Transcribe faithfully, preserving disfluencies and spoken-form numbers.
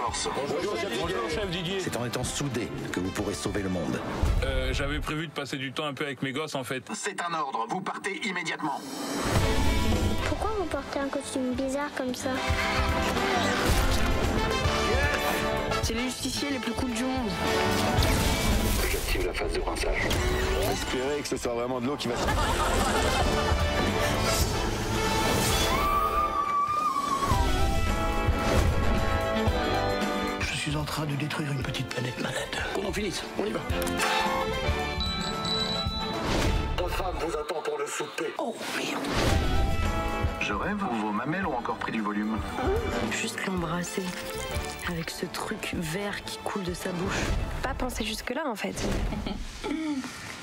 force. Bonjour, Bonjour chef Didier. C'est en étant soudés que vous pourrez sauver le monde. Euh, j'avais prévu de passer du temps un peu avec mes gosses en fait. C'est un ordre, vous partez immédiatement. Pourquoi vous portez un costume bizarre comme ça? C'est les justiciers les plus cools du monde. J'active la phase de rinçage. Espérez que ce soit vraiment de l'eau qui va... Je suis en train de détruire une petite planète malade. Qu'on en finisse, on y va. Ta femme vous attend pour le souper. Oh merde. Je rêve ou vos mamelles ont encore pris du volume? Juste l'embrasser. Avec ce truc vert qui coule de sa bouche. Pas penser jusque-là en fait.